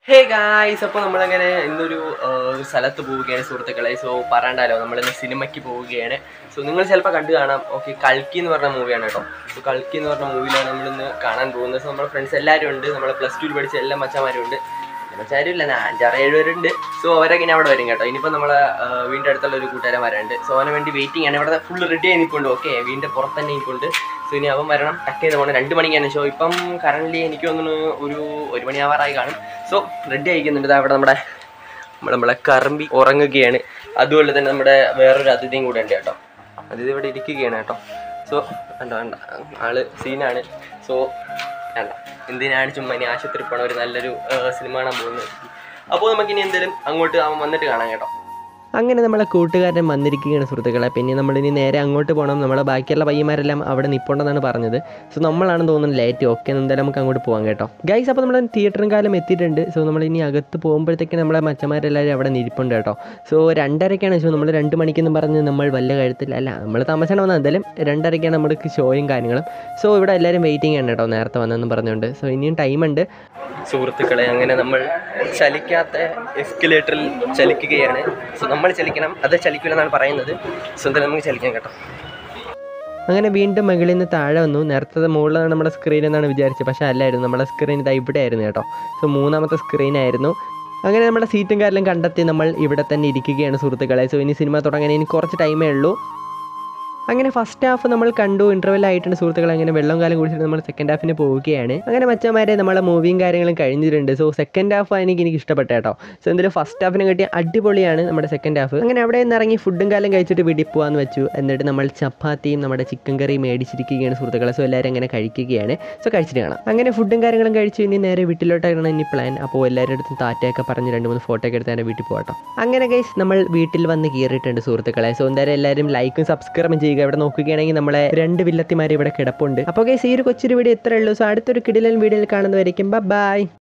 Hey guys, അപ്പോൾ നമ്മളങ്ങനെ ഇന്നൊരു സ്ഥലത്ത് പോവുകയാണ് സുഹൃത്തുക്കളെ. സോ പറയണ്ടല്ലോ, നമ്മളിന്ന് സിനിമയ്ക്ക് പോവുകയാണ്. സോ നിങ്ങൾ ചിലപ്പോൾ കണ്ടു കാണാം. ഓക്കെ, കൽക്കി എന്ന് പറഞ്ഞ മൂവിയാണ് കേട്ടോ. സോ കൽക്കി എന്ന് പറഞ്ഞ മൂവിയിലാണ് നമ്മളിന്ന് കാണാൻ പോകുന്നത്. സോ നമ്മുടെ ഫ്രണ്ട്സ് എല്ലാവരും ഉണ്ട്. നമ്മളെ +2 പഠിച്ച എല്ലാ മച്ചന്മാരും ഉണ്ട്. മച്ചാരും ഇല്ല, 5-6-7 പേരുണ്ട്. സോ അവരൊക്കെ ഇനി അവിടെ വരും കേട്ടോ. ഇനിയിപ്പോൾ നമ്മളെ വീടിൻ്റെ അടുത്തുള്ള ഒരു കൂട്ടുകാരന്മാരുണ്ട്. സോ അവന് വേണ്ടി വെയിറ്റിംഗ് ആണ്. ഇവിടെ ഫുൾ റെഡി ആയി നിൽപ്പുണ്ട്. ഓക്കെ, വീടിൻ്റെ പുറത്ത് തന്നെ നിൽപ്പുണ്ട്. സോ ഇനി അവൻ വരണം. ടക്ക് ചെയ്ത് പോകണം. 2 മണിക്കാണ് ഷോ. ഇപ്പം കറൻ്റ്ലി എനിക്ക് തോന്നുന്നു ഒരു 1 മണിയാവാറായി കാണും. സോ റെഡി ആയിക്കുന്നുണ്ട്. അവിടെ നമ്മളെ കറമ്പി ഉറങ്ങുകയാണ്. അതുപോലെ തന്നെ നമ്മുടെ വേറൊരു അതിഥിയും കൂടെ ഉണ്ട് കേട്ടോ. അതിഥി ഇവിടെ ഇരിക്കുകയാണ് കേട്ടോ. സോ വേണ്ട ആള് സീനാണ്. സോ വേണ്ട, എന്തിനാണ് ചുമ്മാ ഇനി ആശുപത്രി പോകണം, ഒരു നല്ലൊരു സിനിമ കാണാൻ പോകുന്നത്. അപ്പോൾ നമുക്കിനി എന്തെങ്കിലും അങ്ങോട്ട് അവൻ വന്നിട്ട് കാണാം കേട്ടോ. അങ്ങനെ നമ്മളെ കൂട്ടുകാരൻ വന്നിരിക്കുകയാണ് സുഹൃത്തുക്കളെ. പിന്നെ നമ്മളിനി നേരെ അങ്ങോട്ട് പോകണം. നമ്മളെ ബാക്കിയുള്ള പയ്യന്മാരെല്ലാം അവിടെ നിൽപ്പുണ്ടെന്നാണ് പറഞ്ഞത്. സോ നമ്മളാണെന്ന് തോന്നുന്നത് ലേറ്റ്. ഓക്കെ, എന്തായാലും നമുക്ക് അങ്ങോട്ട് പോകാം കേട്ടോ ഗൈസ്. അപ്പോൾ നമ്മൾ തിയേറ്ററും കാലം എത്തിയിട്ടുണ്ട്. സോ നമ്മളിനി അകത്ത് പോകുമ്പോഴത്തേക്ക് നമ്മളെ മച്ചന്മാരെല്ലാവരും അവിടെ നിൽപ്പുണ്ട് കേട്ടോ. സോ 2:30ക്കാണ് ഷോ. നമ്മൾ 2 മണിക്കെന്ന് പറഞ്ഞ് നമ്മൾ വല്ല കഴുത്തില്ല, അല്ല നമ്മൾ താമസിക്കണം വന്നാൽ എന്തായാലും 2:30ക്കാണ് നമുക്ക് ഷോയും കാര്യങ്ങളും. സോ ഇവിടെ എല്ലാവരും വെയിറ്റിംഗ് ആണ് കേട്ടോ, നേരത്തെ വന്നെന്ന് പറഞ്ഞുകൊണ്ട്. സോ ഇനിയും ടൈമുണ്ട് സുഹൃത്തുക്കളെ. അങ്ങനെ നമ്മൾ ചലിക്കാത്ത എസ്കലേറ്ററിൽ ചലിക്കുകയാണ്. സോ നമ്മൾ ചലിക്കണം, അത് ചലിക്കില്ലെന്നാണ് പറയുന്നത്. സോ എന്തായാലും നമുക്ക് ചലിക്കാം കേട്ടോ. അങ്ങനെ വീണ്ടും മുകളിൽ നിന്ന് താഴെ വന്നു. നേരത്തെ മുകളിലാണ് നമ്മുടെ സ്ക്രീൻ എന്നാണ് വിചാരിച്ചത്, പക്ഷേ അല്ലായിരുന്നു. നമ്മുടെ സ്ക്രീൻ ഇതാ ഇവിടെ ആയിരുന്നു കേട്ടോ. സോ 3ാമത്തെ സ്ക്രീനായിരുന്നു. അങ്ങനെ നമ്മുടെ സീറ്റും കാര്യമെല്ലാം കണ്ടെത്തി നമ്മൾ ഇവിടെ തന്നെ ഇരിക്കുകയാണ് സുഹൃത്തുക്കളെ. സോ ഇനി സിനിമ തുടങ്ങാൻ ഇനി കുറച്ച് ടൈമേ ഉള്ളൂ. അങ്ങനെ ഫസ്റ്റ് ഹാഫ് നമ്മൾ കണ്ടു, ഇൻ്റർവെൽ ആയിട്ടുണ്ട് സുഹൃത്തുക്കളെ. അങ്ങനെ വെള്ളം കാലം കുടിച്ചിട്ട് നമ്മൾ സെക്കൻഡ് ഹാഫിന് പോവുകയാണ്. അങ്ങനെ മച്ചന്മാരെ നമ്മളെ മൂവിയും കാര്യങ്ങളും കഴിഞ്ഞിട്ടുണ്ട്. സോ സെക്കൻഡ് ഹാഫ് എനിക്ക് ഇഷ്ടപ്പെട്ട കേട്ടോ. സോ എന്തായാലും ഫസ്റ്റ് ഹാഫിനെ കിട്ടിയ അടിപൊളിയാണ് നമ്മുടെ സെക്കൻഡ് ഹാഫ്. അങ്ങനെ അവിടെ നിന്ന് ഇറങ്ങി ഫുഡും കാലം കഴിച്ചിട്ട് വീട്ടിൽ പോകാമെന്ന് വെച്ചു. എന്നിട്ട് നമ്മൾ ചപ്പാത്തിയും നമ്മുടെ ചിക്കൻ കറിയും മേടിച്ചിരിക്കുകയാണ് സുഹൃത്തുക്കളെ. സോ എല്ലാവരും അങ്ങനെ കഴിക്കുകയാണ്. സോ കഴിച്ചിട്ട് കാണാം. അങ്ങനെ ഫുഡും കാര്യങ്ങളും കഴിച്ച് ഇനി നേരെ വീട്ടിലോട്ടാണ് ഇനി പ്ലാൻ. അപ്പോൾ എല്ലാവരുടെ അടുത്തും താറ്റയൊക്കെ പറഞ്ഞ് 2-3 ഫോട്ടോ ഒക്കെ എടുത്ത് എൻ്റെ വീട്ടിൽ പോകട്ടോ. അങ്ങനെ ഗൈസ് നമ്മൾ വീട്ടിൽ വന്ന് കയറിയിട്ടുണ്ട് സുഹൃത്തുക്കളെ. സോ എന്തായാലും എല്ലാവരും ലൈക്കും സബ്സ്ക്രൈബും ചെയ്യുക. ഇവിടെ നോക്കുകയാണെങ്കിൽ നമ്മളെ 2 വില്ലത്തിമാർ ഇവിടെ കിടപ്പുണ്ട്. അപ്പോൾ ഗൈസ് ഈ ഒരു കൊച്ചൊരു വീഡിയോ ഇത്രയേ ഉള്ളൂ. സോ അടുത്തൊരു കിടിലൻ വീഡിയോയിൽ കാണുന്നവരേക്കും ബൈ.